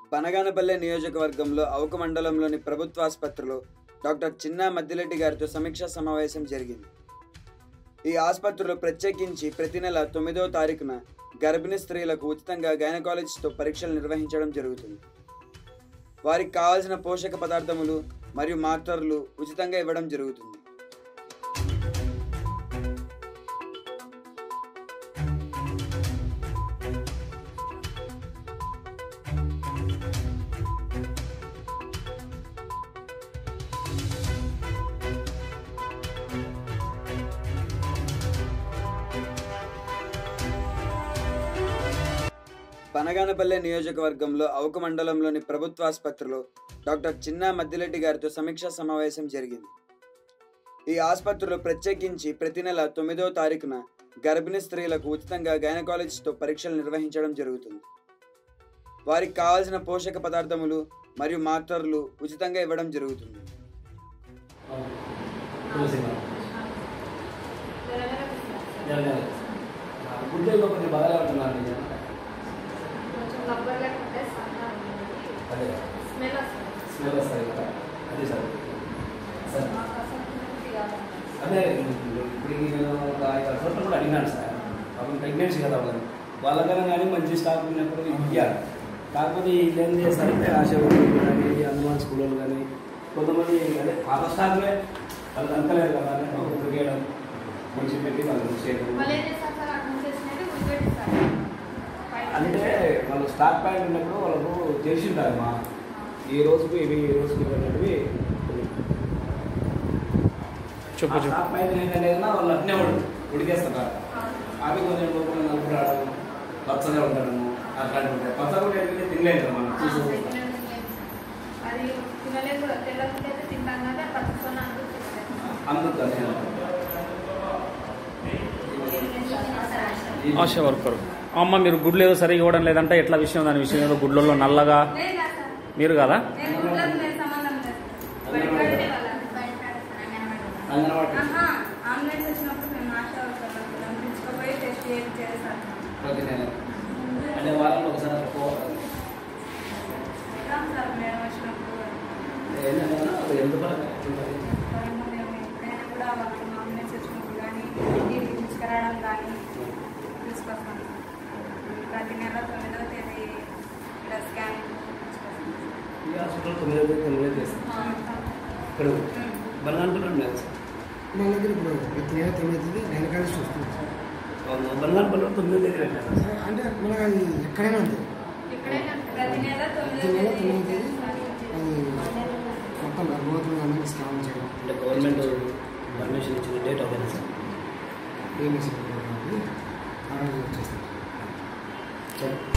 బనగానపల్లె నియోజకవర్గంలో అవుకు మండలంలోని ప్రభుత్వాసుపత్రిలో డాక్టర్ చిన్నా మద్దిరెడ్డి గారితో సమీక్షా సమావేశం జరిగింది. ఈ ఆసుపత్రిలో ప్రత్యేకించి ప్రతి నెల 9వ తారీఖున గర్భిణీ స్త్రీలకు ఉచితంగా గైనకాలజిస్ట్తో పరీక్షలు నిర్వహించడం జరుగుతుంది. వారికి కావాల్సిన పోషక పదార్థములు మరియు మాత్రలు ఉచితంగా ఇవ్వడం జరుగుతుంది. బనగానపల్లె నియోజకవర్గంలో అవుకు మండలంలోని ప్రభుత్వాసుపత్రిలో డాక్టర్ చిన్నా మద్దిరెడ్డి గారితో సమీక్షా సమావేశం జరిగింది. ఈ ఆసుపత్రిలో ప్రత్యేకించి ప్రతి నెల 9వ తారీఖున గర్భిణీ స్త్రీలకు ఉచితంగా గైనకాలజిస్ట్తో పరీక్షలు నిర్వహించడం జరుగుతుంది. వారికి కావాల్సిన పోషక పదార్థములు మరియు మాత్రలు ఉచితంగా ఇవ్వడం జరుగుతుంది. అదే ఇప్పుడు నేను ఒక 5 చోట్ల కూడా అడిగినాను సార్. అప్పుడు ప్రెగ్నెన్సీ కదా వాళ్ళకైనా కానీ మంచి స్టాక్ ఉన్నప్పుడు ఇవ్వాలి. కాకపోతే వీళ్ళేం చేస్తారంటే ఆశ కానీ హనుమాన్ స్కూళ్ళు కానీ కొంతమంది అదే పాత స్టాక్లే వాళ్ళకి అంతలేదు కదా అని క్రికెట్ మంచి పెట్టి వాళ్ళకి చేయడం అంటే వాళ్ళు స్టాక్ పాయింట్ ఉన్నప్పుడు వాళ్ళకు తెలిసి ఉంటారమ్మా ఈ రోజుకు ఇవి ఈ రోజుకి ఇవ్వనేటివి స్టాక్ పాయింట్ ఏంటంటే వాళ్ళు అట్నే ఉడికేస్తారు. అవి కొంచెం లోపల నలుపు రావడం పచ్చగా ఉండడము అట్లాంటి ఉంటాయి. పచ్చగా ఉంటే తినలేదు కదా మనం అందుకని ఆశా వర్కర్ అమ్మ మీరు గుడ్లు ఏదో సరిగా ఇవ్వడం లేదంటే ఎట్లా విషయం దాని విషయం ఏదో గుడ్లలో నల్లగా మీరు కదా అంటే వారంలో ఒకసారి హాస్పిటల్ 9వ తేదీ చేస్తాం. ఇక్కడ బనగానపల్లి మన దగ్గర ఇప్పుడు ప్రతి నెల 9వ తేదీ గైనకాలజిస్ట్ వస్తుంది. బనగానపల్లిలో 9వ తేదీ అంటే మనకు అది ఎక్కడైనా ఉంటుంది. ప్రతి నెల 9వ తేదీ అది మొత్తం గర్భవతులు అందరికీ స్కాన్ చేయడం అంటే గవర్నమెంట్ పర్మిషన్ ఇచ్చిన డేట్ అవుతుంది సార్. ఏమేసి ఆ రోజు వచ్చేస్తాం.